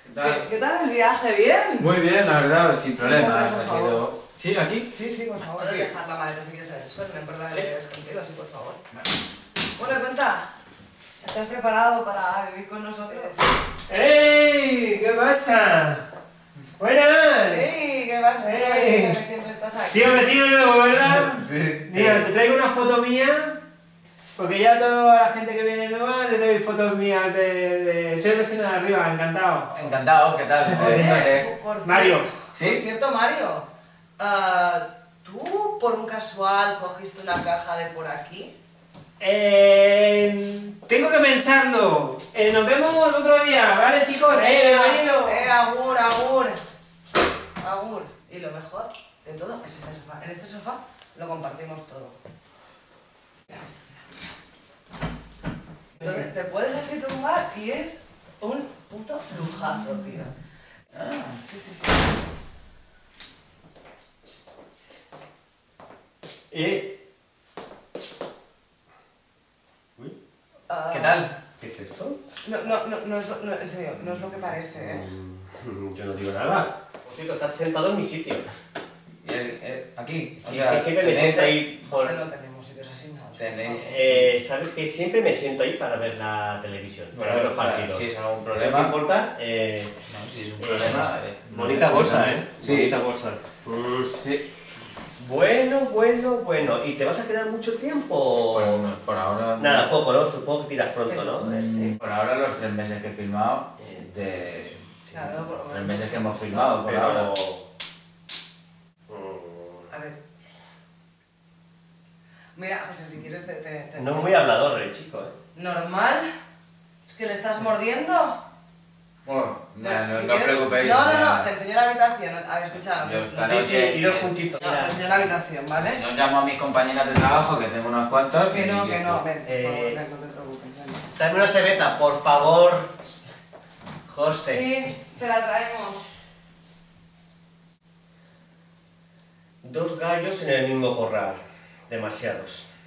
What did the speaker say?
¿Qué tal el viaje? ¿Bien? Muy bien, la verdad, sin problemas. por Ha favor. sido... ¿Sí? ¿Aquí? Sí, por favor. Puedes dejar la maleta si quieres en el suelo, no importa que Sí. te quedes contigo, sí, por favor. Bueno, cuenta. ¿Estás preparado para vivir con nosotros? ¡Ey! ¿Qué pasa? ¡Buenas! ¡Ey! ¿Qué vas? Ey. Que siempre estás aquí. Tío vecino nuevo, ¿verdad? Sí. Mira, te traigo una foto mía. Porque ya toda la gente que viene nueva le doy fotos mías de ser vecino de arriba, encantado. Encantado, ¿qué tal? No Oye, sé. por Mario. ¿Sí? Por cierto, Mario, ¿tú por un casual cogiste una caja de por aquí? Tengo que pensarlo. Nos vemos otro día, ¿vale, chicos? Bienvenido. Agur, agur. Agur. Y lo mejor de todo es este sofá. En este sofá lo compartimos todo. Mira esto, mira. Entonces te puedes así tumbar y es un puto lujazo, tío. Sí, sí, sí. Uy, ¿Qué tal? ¿qué es esto? No, en serio, no es lo que parece, ¿eh? Yo no digo nada. Por cierto, estás sentado en mi sitio. Aquí. O Sí, sea, que siempre me tenéis- siento ahí por... José, no tenemos sitios asignados. Tenéis... Sabes que siempre me siento ahí para ver la televisión, para ver los partidos. Si es algún ¿No te problema... importa? No, si es un problema... Bonita bolsa, ¿eh? Sí. Bonita bolsa. Sí. Bueno. ¿Y te vas a quedar mucho tiempo? Bueno, por ahora... Nada, poco, ¿no? Supongo que tiras pronto, ¿no? Sí. Por ahora los 3 meses que he filmado, Claro, por lo 3 menos. meses que hemos filmado por Pero... ahora. A ver. Mira, José, si quieres te No muy hablador el chico, ¿eh? ¿Normal? ¿Es que le estás mordiendo? Bueno, Si no os quieres- preocupéis. No, te enseño la habitación. A ver, escucha. Yo esta Sí, noche- iros juntitos. No, te enseño la habitación, ¿vale? Si no, llamo a mis compañeras de trabajo, que tengo unas cuantas. Que y no, listo. ven, por favor, ven, Eh, no te preocupes. Ven. Dame una cerveza, por favor. José. Sí, te la traemos. 2 gallos en el mismo corral. Demasiados.